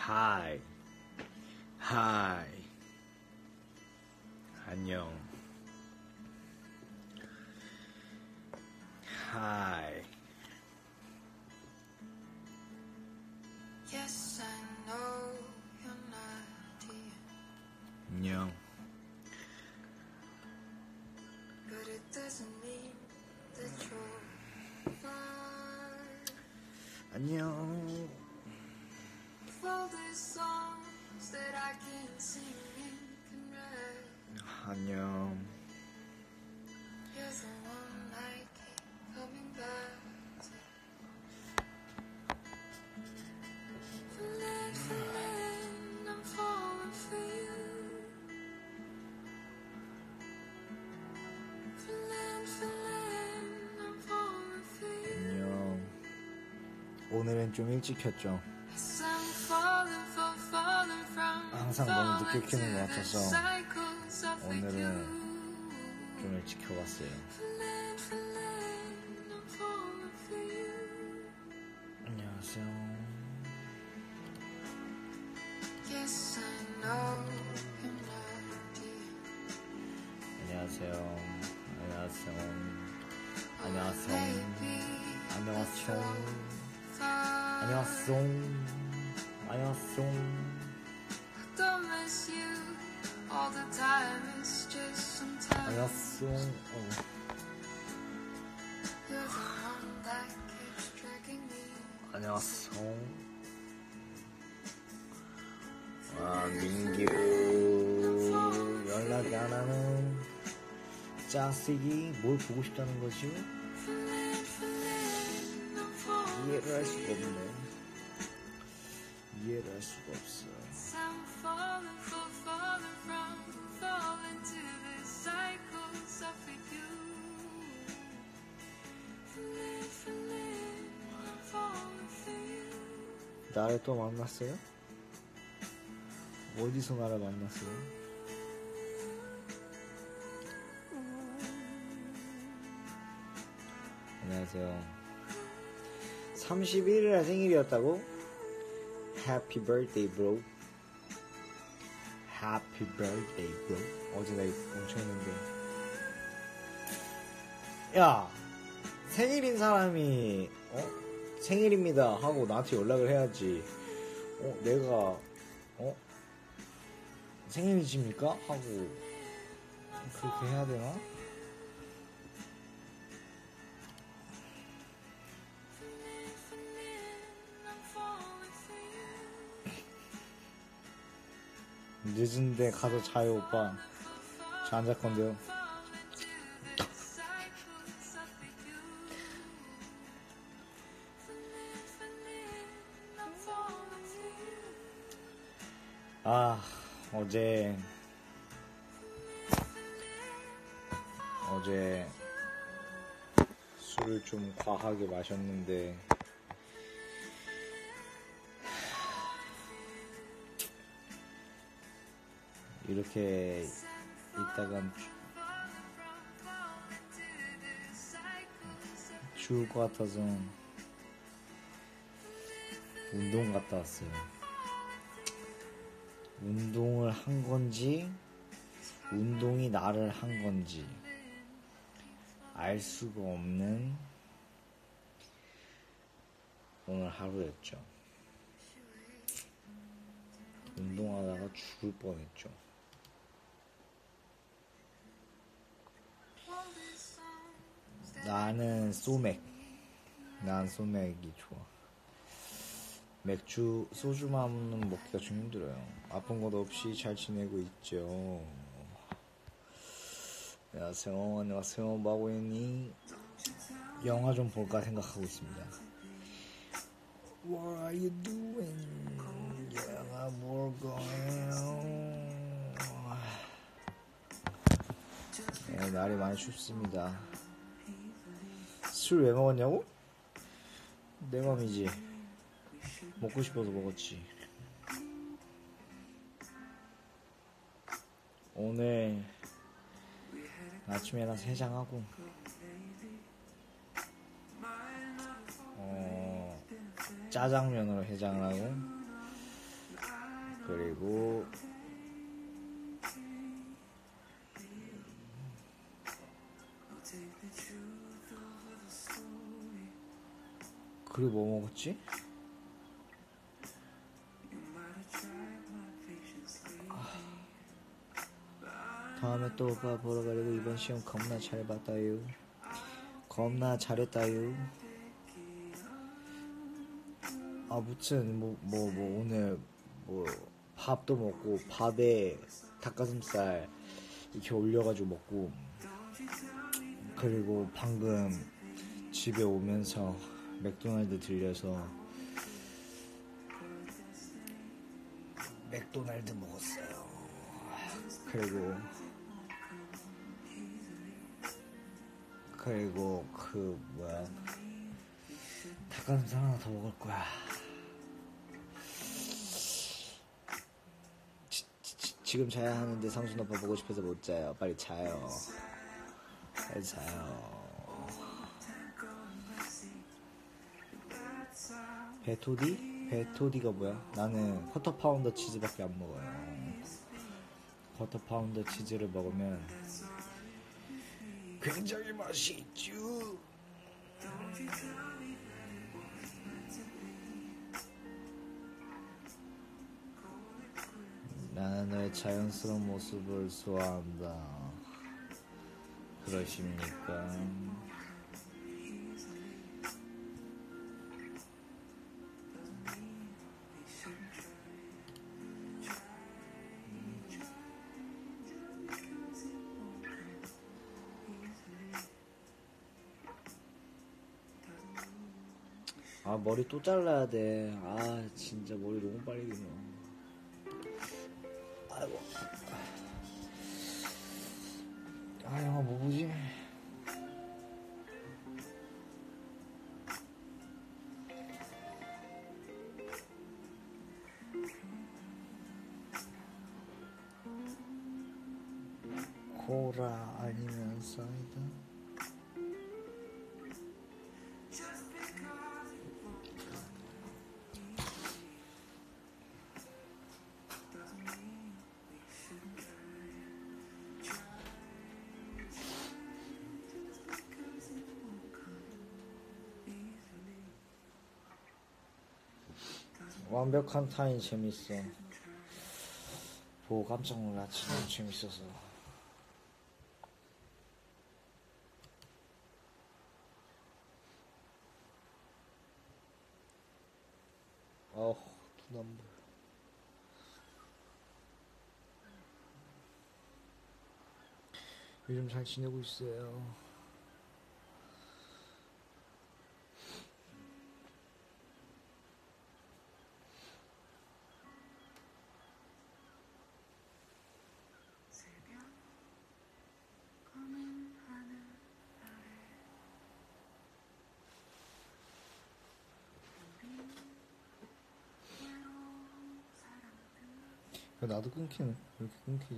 하이. 하이. 안녕. 하이. Yes, I know you're not here. 안녕. But it doesn't mean that you're fine. 안녕. With all the songs that I can sing and can write. 안녕. You're the one I keep coming back to. Feeling, feeling, I'm falling for you. Feeling, feeling, I'm falling for you. 안녕. 오늘은 좀 일찍 켰죠. Yes, I'm falling from 항상 너무 늦게 켜는 것 the 같아서 cycles of 오늘은 you. 좀 일찍 켜봤어요. Feeling, feeling, I'm falling for you. 안녕하세요. Yes, I know you're not here. 안녕하세요. 안녕하세요. 안녕하세요. Maybe 안녕하세요. fine. 안녕하세요. 안녕하세요. I don't miss you all the time. It's just sometimes 안녕하세요. you're the one that keeps dragging me. 안녕하세요. 아, 민규 연락이 안 하는 자식이 뭘 보고 싶다는 거지? Feeling, feeling, I'm falling. 이해를 할 수가 없네. 이해를 할 수가 없어. I'm falling to the cycles of you. Feeling, feeling, I'm falling for you. 나를 또 만났어요? 어디서 나를 만났어요? 안녕하세요. 31일에 생일이었다고? Happy birthday, bro. Happy birthday, bro. 어제 나 엄청 했는데. 야, 생일인 사람이 생일입니다 하고 나한테 연락을 해야지. 내가 생일이십니까? 하고 그렇게 해야 되나? 늦은데 가서 자요, 오빠. 저 안 잘 건데요. 아, 어제 술을 좀 과하게 마셨는데 이렇게 있다간 죽을 것 같아서 운동 갔다 왔어요. 운동을 한 건지 운동이 나를 한 건지 알 수가 없는 오늘 하루였죠. 운동하다가 죽을 뻔했죠. 나는 소맥. 난 소맥이 좋아. 맥주, 소주만은 먹기가 좀 힘들어요. 아픈 것 없이 잘 지내고 있죠. 안녕하세요. 안녕하세요. 뭐하고 있니? 영화 좀 볼까 생각하고 있습니다. What are you doing? 영화 볼 거예요. 네, 날이 많이 춥습니다. 술 왜 먹었냐고? 내 맘이지. 먹고 싶어서 먹었지. 오늘 아침에 나서 해장하고 짜장면으로 해장을 하고 그리고 뭐 먹었지? 다음에 또 오빠 보러 가려고 이번 시험 겁나 잘 봤다유. 겁나 잘했다유. 무튼 오늘 밥도 먹고 밥에 닭가슴살 이렇게 올려가지고 먹고, 그리고 방금 집에 오면서 맥도날드 들려서 맥도날드 먹었어요. 그리고 닭가슴살 하나 더 먹을 거야. 지금 자야 하는데 상순 오빠 보고 싶어서 못 자요. 빨리 자요. 빨리 자요. 베토디? 베토디가 뭐야? 나는 쿼터 파운더 치즈밖에 안 먹어요. 쿼터 파운더 치즈를 먹으면 굉장히 맛있죠. 나는 너의 자연스러운 모습을 좋아한다. 그러십니까? 머리 또 잘라야 돼. 진짜 머리 너무 빨리 기네. 아이고. 영화 뭐 보지? 코라 아니면 사이다? 완벽한 타인 재밌어. 보고 깜짝 놀랐지. 너무 재밌어서. 눈 안 보여. 요즘 잘 지내고 있어요. 나도 끊기네. 왜 이렇게 끊기지?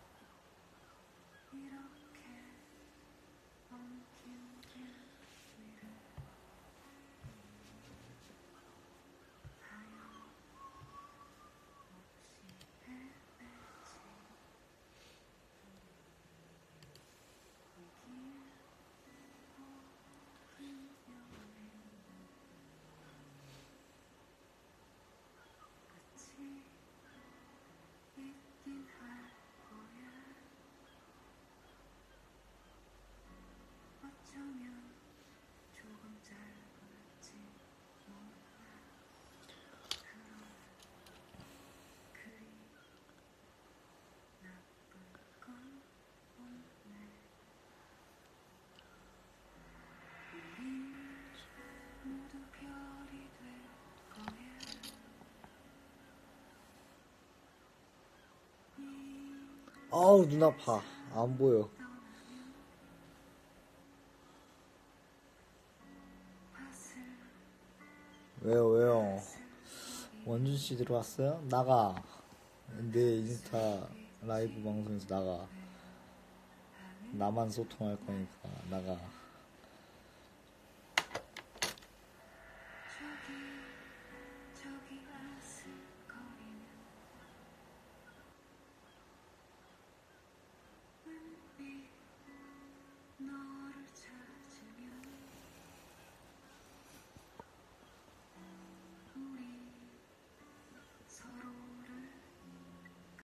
눈 아파. 안 보여. 왜요? 원준 씨 들어왔어요? 나가. 내 인스타 라이브 방송에서 나가. 나만 소통할 거니까 나가.